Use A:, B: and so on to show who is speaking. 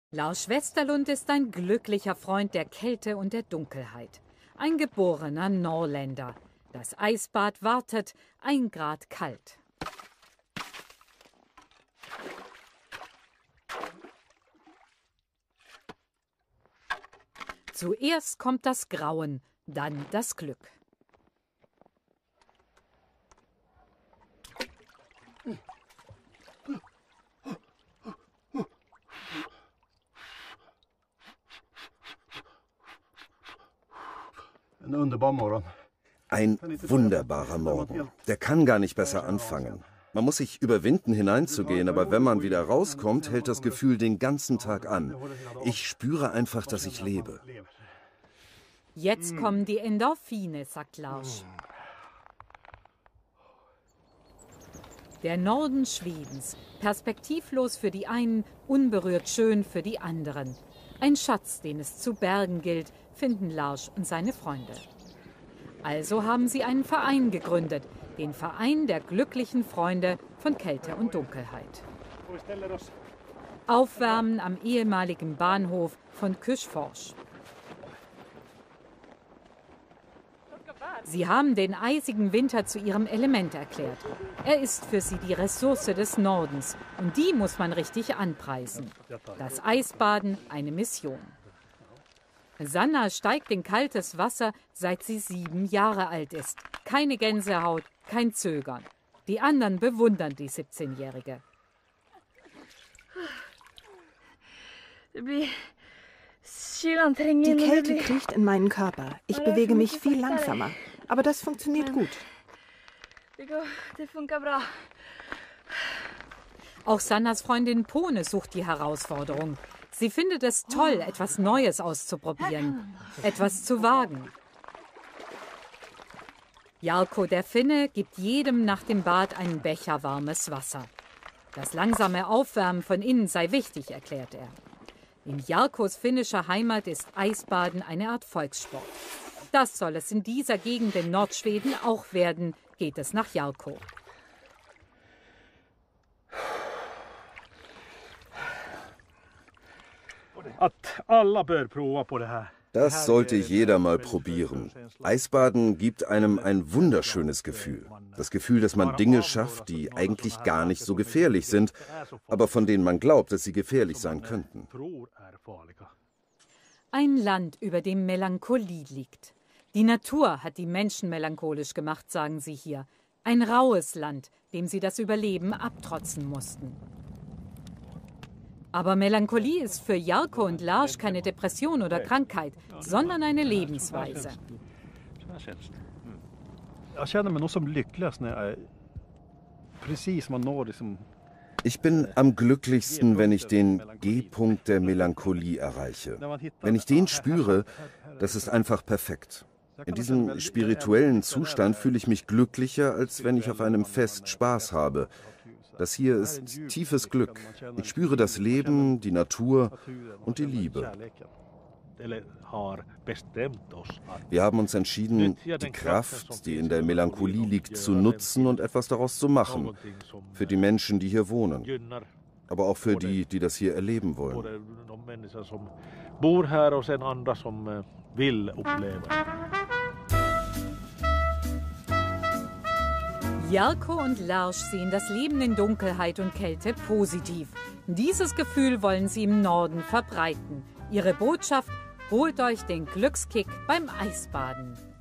A: Lars Westerlund ist ein glücklicher Freund der Kälte und der Dunkelheit. Ein geborener Norländer. Das Eisbad wartet, 1 Grad kalt. Zuerst kommt das Grauen, dann das Glück.
B: Ein wunderbarer Morgen. Der kann gar nicht besser anfangen. Man muss sich überwinden, hineinzugehen, aber wenn man wieder rauskommt, hält das Gefühl den ganzen Tag an. Ich spüre einfach, dass ich lebe.
A: Jetzt kommen die Endorphine, sagt Lars. Der Norden Schwedens, perspektivlos für die einen, unberührt schön für die anderen. Ein Schatz, den es zu bergen gilt, finden Lars und seine Freunde. Also haben sie einen Verein gegründet, den Verein der glücklichen Freunde von Kälte und Dunkelheit. Aufwärmen am ehemaligen Bahnhof von Küssfors. Sie haben den eisigen Winter zu ihrem Element erklärt. Er ist für sie die Ressource des Nordens und die muss man richtig anpreisen. Das Eisbaden eine Mission. Sanna steigt in kaltes Wasser, seit sie 7 Jahre alt ist. Keine Gänsehaut, kein Zögern. Die anderen bewundern die 17-Jährige.
C: Die Kälte kriecht in meinen Körper. Ich bewege mich viel langsamer. Aber das funktioniert gut.
A: Auch Sannas Freundin Pone sucht die Herausforderung. Sie findet es toll, etwas Neues auszuprobieren, etwas zu wagen. Jarkko, der Finne, gibt jedem nach dem Bad einen Becher warmes Wasser. Das langsame Aufwärmen von innen sei wichtig, erklärt er. In Jarkkos finnischer Heimat ist Eisbaden eine Art Volkssport. Das soll es in dieser Gegend in Nordschweden auch werden, geht es nach Jarkko.
B: Das sollte jeder mal probieren. Eisbaden gibt einem ein wunderschönes Gefühl. Das Gefühl, dass man Dinge schafft, die eigentlich gar nicht so gefährlich sind, aber von denen man glaubt, dass sie gefährlich sein könnten.
A: Ein Land, über dem Melancholie liegt. Die Natur hat die Menschen melancholisch gemacht, sagen sie hier. Ein raues Land, dem sie das Überleben abtrotzen mussten. Aber Melancholie ist für Jarkko und Lars keine Depression oder Krankheit, sondern eine Lebensweise.
B: Ich bin am glücklichsten, wenn ich den G-Punkt der Melancholie erreiche. Wenn ich den spüre, das ist einfach perfekt. In diesem spirituellen Zustand fühle ich mich glücklicher, als wenn ich auf einem Fest Spaß habe. Das hier ist tiefes Glück. Ich spüre das Leben, die Natur und die Liebe. Wir haben uns entschieden, die Kraft, die in der Melancholie liegt, zu nutzen und etwas daraus zu machen. Für die Menschen, die hier wohnen. Aber auch für die, die das hier erleben wollen.
A: Jarkko und Lars sehen das Leben in Dunkelheit und Kälte positiv. Dieses Gefühl wollen sie im Norden verbreiten. Ihre Botschaft: holt euch den Glückskick beim Eisbaden.